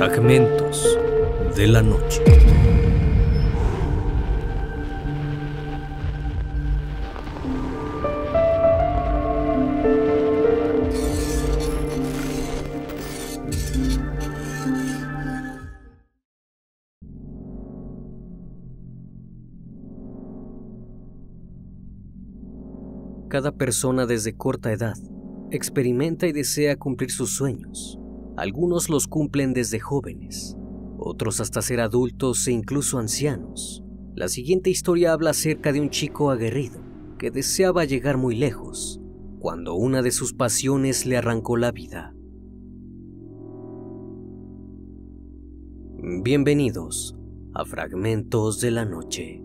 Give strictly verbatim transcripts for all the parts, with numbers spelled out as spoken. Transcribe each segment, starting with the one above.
Fragmentos de la noche. Cada persona desde corta edad experimenta y desea cumplir sus sueños. Algunos los cumplen desde jóvenes, otros hasta ser adultos e incluso ancianos. La siguiente historia habla acerca de un chico aguerrido que deseaba llegar muy lejos, cuando una de sus pasiones le arrancó la vida. Bienvenidos a Fragmentos de la Noche.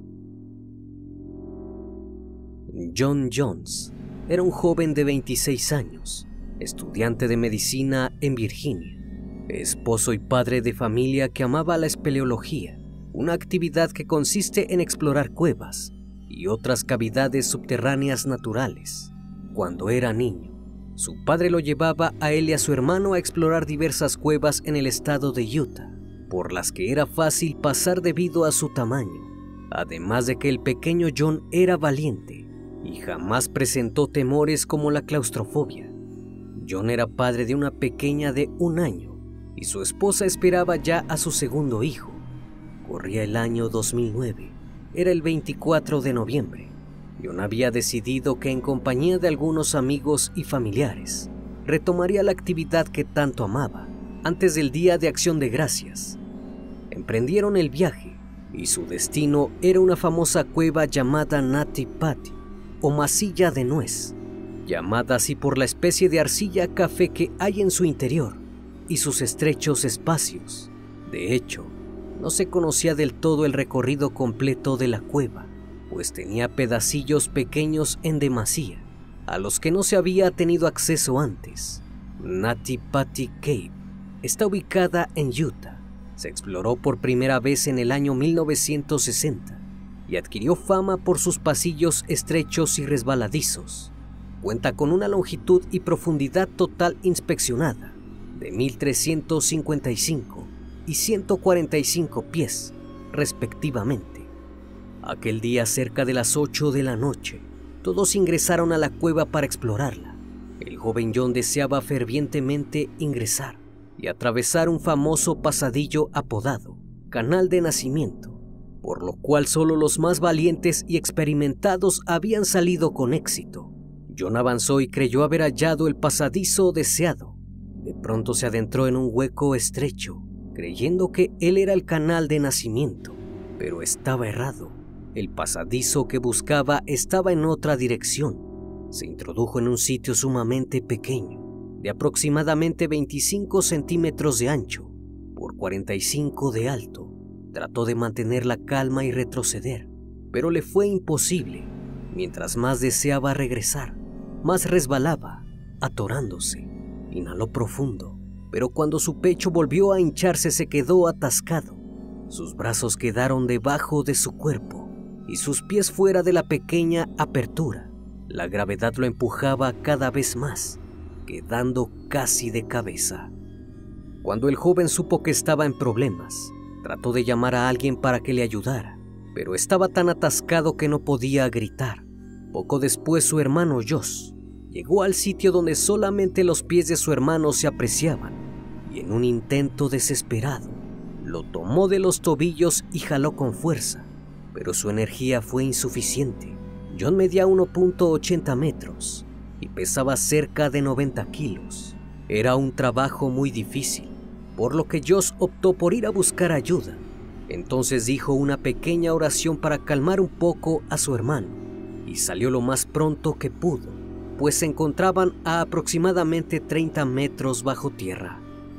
John Jones era un joven de veintiséis años, estudiante de medicina en Virginia, esposo y padre de familia que amaba la espeleología, una actividad que consiste en explorar cuevas y otras cavidades subterráneas naturales. Cuando era niño, su padre lo llevaba a él y a su hermano a explorar diversas cuevas en el estado de Utah, por las que era fácil pasar debido a su tamaño, además de que el pequeño John era valiente y jamás presentó temores como la claustrofobia. John era padre de una pequeña de un año y su esposa esperaba ya a su segundo hijo. Corría el año dos mil nueve, era el veinticuatro de noviembre. John había decidido que en compañía de algunos amigos y familiares retomaría la actividad que tanto amaba antes del Día de Acción de Gracias. Emprendieron el viaje y su destino era una famosa cueva llamada Nati Pati, o masilla de nuez, llamada así por la especie de arcilla café que hay en su interior y sus estrechos espacios. De hecho, no se conocía del todo el recorrido completo de la cueva, pues tenía pedacillos pequeños en demasía, a los que no se había tenido acceso antes. Nati Pati Cave está ubicada en Utah. Se exploró por primera vez en el año mil novecientos sesenta y adquirió fama por sus pasillos estrechos y resbaladizos. Cuenta con una longitud y profundidad total inspeccionada de mil trescientos cincuenta y cinco y ciento cuarenta y cinco pies, respectivamente. Aquel día, cerca de las ocho de la noche, todos ingresaron a la cueva para explorarla. El joven John deseaba fervientemente ingresar y atravesar un famoso pasadillo apodado Canal de Nacimiento, por lo cual solo los más valientes y experimentados habían salido con éxito. John avanzó y creyó haber hallado el pasadizo deseado. De pronto se adentró en un hueco estrecho, creyendo que él era el canal de nacimiento, pero estaba errado. El pasadizo que buscaba estaba en otra dirección. Se introdujo en un sitio sumamente pequeño, de aproximadamente veinticinco centímetros de ancho por cuarenta y cinco de alto. Trató de mantener la calma y retroceder, pero le fue imposible. Mientras más deseaba regresar, más resbalaba, atorándose. Inhaló profundo, pero cuando su pecho volvió a hincharse se quedó atascado. Sus brazos quedaron debajo de su cuerpo y sus pies fuera de la pequeña apertura. La gravedad lo empujaba cada vez más, quedando casi de cabeza. Cuando el joven supo que estaba en problemas, trató de llamar a alguien para que le ayudara, pero estaba tan atascado que no podía gritar. Poco después, su hermano Josh llegó al sitio donde solamente los pies de su hermano se apreciaban y, en un intento desesperado, lo tomó de los tobillos y jaló con fuerza, pero su energía fue insuficiente. John medía uno punto ochenta metros y pesaba cerca de noventa kilos. Era un trabajo muy difícil, por lo que Josh optó por ir a buscar ayuda. Entonces dijo una pequeña oración para calmar un poco a su hermano y salió lo más pronto que pudo, pues se encontraban a aproximadamente treinta metros bajo tierra.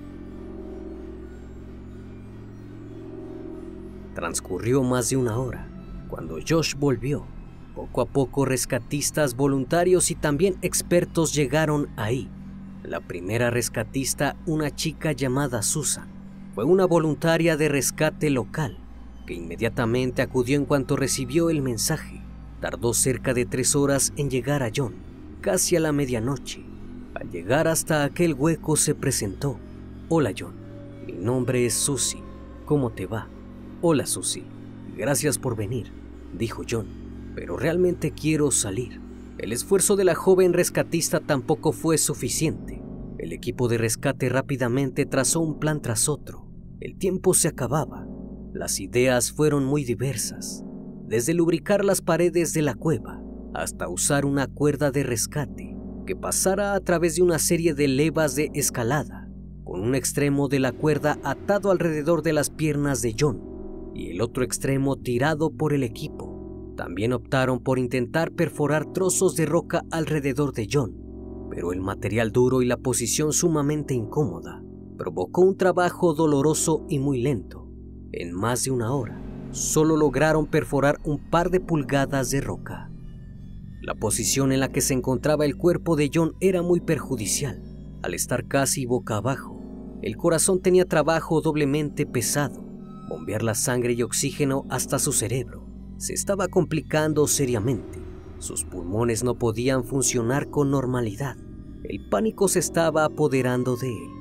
Transcurrió más de una hora cuando Josh volvió. Poco a poco, rescatistas voluntarios y también expertos llegaron ahí. La primera rescatista, una chica llamada Susan, fue una voluntaria de rescate local que inmediatamente acudió en cuanto recibió el mensaje. Tardó cerca de tres horas en llegar a John, casi a la medianoche. Al llegar hasta aquel hueco se presentó. «Hola, John. Mi nombre es Susie. ¿Cómo te va? Hola, Susie. Gracias por venir, dijo John, pero realmente quiero salir. El esfuerzo de la joven rescatista tampoco fue suficiente. El equipo de rescate rápidamente trazó un plan tras otro. El tiempo se acababa. Las ideas fueron muy diversas, desde lubricar las paredes de la cueva hasta usar una cuerda de rescate que pasara a través de una serie de levas de escalada, con un extremo de la cuerda atado alrededor de las piernas de John y el otro extremo tirado por el equipo. También optaron por intentar perforar trozos de roca alrededor de John, pero el material duro y la posición sumamente incómoda provocó un trabajo doloroso y muy lento. En más de una hora, solo lograron perforar un par de pulgadas de roca. La posición en la que se encontraba el cuerpo de John era muy perjudicial. Al estar casi boca abajo, el corazón tenía trabajo doblemente pesado. Bombear la sangre y oxígeno hasta su cerebro se estaba complicando seriamente. Sus pulmones no podían funcionar con normalidad. El pánico se estaba apoderando de él.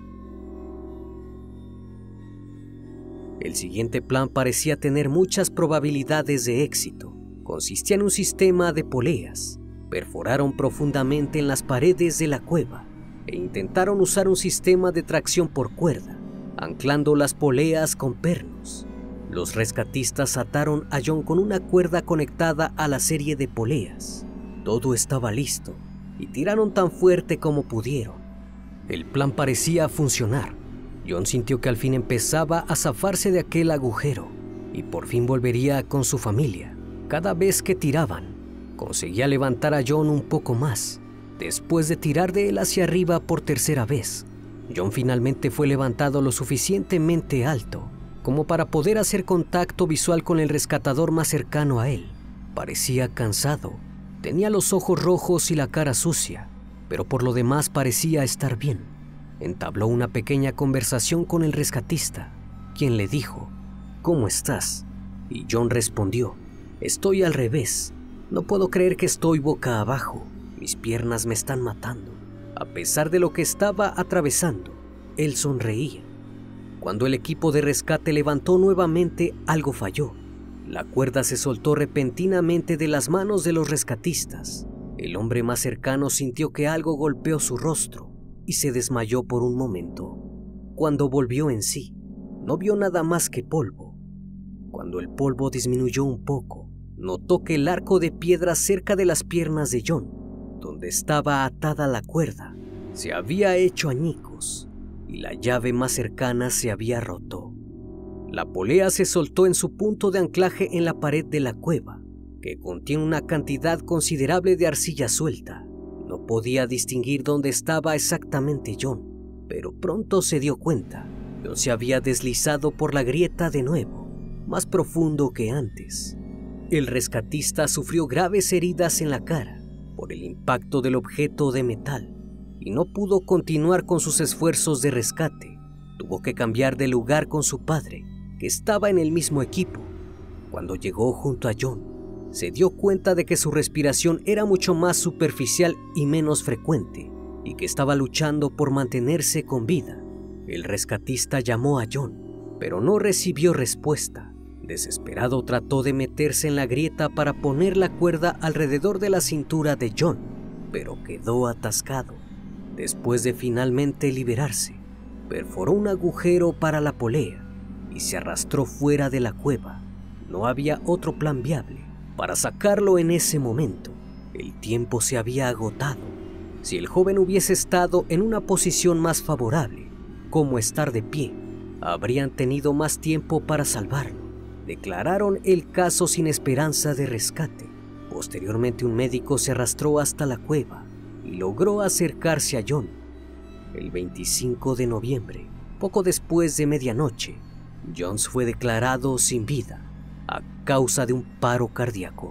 El siguiente plan parecía tener muchas probabilidades de éxito. Consistía en un sistema de poleas. Perforaron profundamente en las paredes de la cueva e intentaron usar un sistema de tracción por cuerda, anclando las poleas con pernos. Los rescatistas ataron a John con una cuerda conectada a la serie de poleas. Todo estaba listo y tiraron tan fuerte como pudieron. El plan parecía funcionar. John sintió que al fin empezaba a zafarse de aquel agujero y por fin volvería con su familia. Cada vez que tiraban, conseguía levantar a John un poco más. Después de tirar de él hacia arriba por tercera vez, John finalmente fue levantado lo suficientemente alto como para poder hacer contacto visual con el rescatador más cercano a él. Parecía cansado, tenía los ojos rojos y la cara sucia, pero por lo demás parecía estar bien. Entabló una pequeña conversación con el rescatista, quien le dijo, ¿cómo estás? Y John respondió, estoy al revés, no puedo creer que estoy boca abajo, mis piernas me están matando. A pesar de lo que estaba atravesando, él sonreía. Cuando el equipo de rescate levantó nuevamente, algo falló. La cuerda se soltó repentinamente de las manos de los rescatistas. El hombre más cercano sintió que algo golpeó su rostro y se desmayó por un momento. Cuando volvió en sí, no vio nada más que polvo. Cuando el polvo disminuyó un poco, notó que el arco de piedra cerca de las piernas de John, donde estaba atada la cuerda, se había hecho añicos y la llave más cercana se había roto. La polea se soltó en su punto de anclaje en la pared de la cueva, que contiene una cantidad considerable de arcilla suelta. No podía distinguir dónde estaba exactamente John, pero pronto se dio cuenta. John se había deslizado por la grieta de nuevo, más profundo que antes. El rescatista sufrió graves heridas en la cara por el impacto del objeto de metal y no pudo continuar con sus esfuerzos de rescate. Tuvo que cambiar de lugar con su padre, que estaba en el mismo equipo. Cuando llegó junto a John, se dio cuenta de que su respiración era mucho más superficial y menos frecuente, y que estaba luchando por mantenerse con vida. El rescatista llamó a John, pero no recibió respuesta. Desesperado trató de meterse en la grieta para poner la cuerda alrededor de la cintura de John, pero quedó atascado. Después de finalmente liberarse, perforó un agujero para la polea y se arrastró fuera de la cueva. No había otro plan viable para sacarlo en ese momento. El tiempo se había agotado. Si el joven hubiese estado en una posición más favorable, como estar de pie, habrían tenido más tiempo para salvarlo. Declararon el caso sin esperanza de rescate. Posteriormente, un médico se arrastró hasta la cueva y logró acercarse a John. El veinticinco de noviembre, poco después de medianoche, John fue declarado sin vida a causa de un paro cardíaco.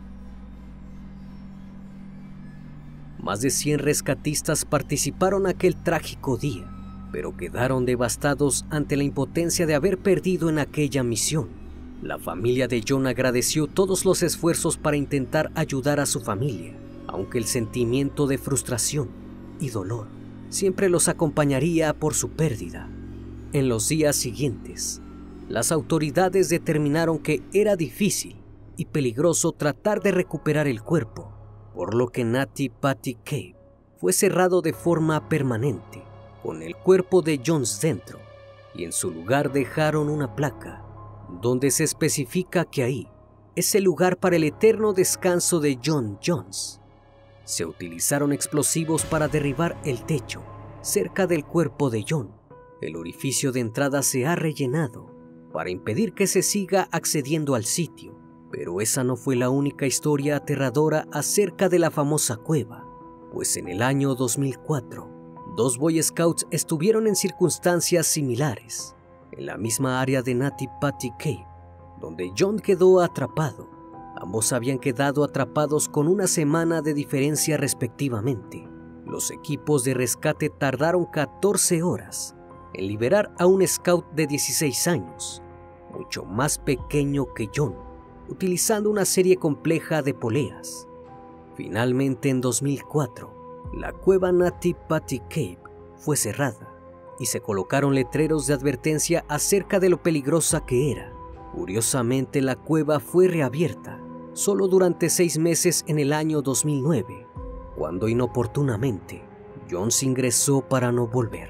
Más de cien rescatistas participaron aquel trágico día, pero quedaron devastados ante la impotencia de haber perdido en aquella misión. La familia de John agradeció todos los esfuerzos para intentar ayudar a su familia, aunque el sentimiento de frustración y dolor siempre los acompañaría por su pérdida. En los días siguientes, las autoridades determinaron que era difícil y peligroso tratar de recuperar el cuerpo, por lo que Natty Patty Cave fue cerrado de forma permanente, con el cuerpo de Jones dentro, y en su lugar dejaron una placa donde se especifica que ahí es el lugar para el eterno descanso de John Jones. Se utilizaron explosivos para derribar el techo cerca del cuerpo de John. El orificio de entrada se ha rellenado para impedir que se siga accediendo al sitio, pero esa no fue la única historia aterradora acerca de la famosa cueva, pues en el año dos mil cuatro, dos Boy Scouts estuvieron en circunstancias similares, en la misma área de Natty Patty Cave, donde John quedó atrapado. Ambos habían quedado atrapados con una semana de diferencia respectivamente. Los equipos de rescate tardaron catorce horas en liberar a un scout de dieciséis años, mucho más pequeño que John, utilizando una serie compleja de poleas. Finalmente, en dos mil cuatro, la cueva Natty Patty Cave fue cerrada y se colocaron letreros de advertencia acerca de lo peligrosa que era. Curiosamente, la cueva fue reabierta solo durante seis meses en el año dos mil nueve, cuando inoportunamente Jones ingresó para no volver.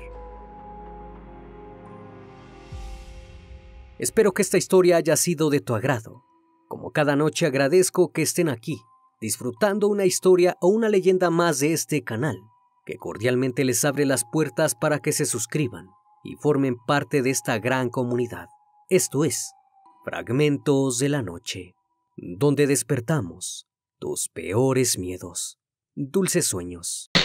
Espero que esta historia haya sido de tu agrado. Como cada noche, agradezco que estén aquí, disfrutando una historia o una leyenda más de este canal, que cordialmente les abre las puertas para que se suscriban y formen parte de esta gran comunidad. Esto es Fragmentos de la Noche, donde despertamos tus peores miedos. Dulces sueños.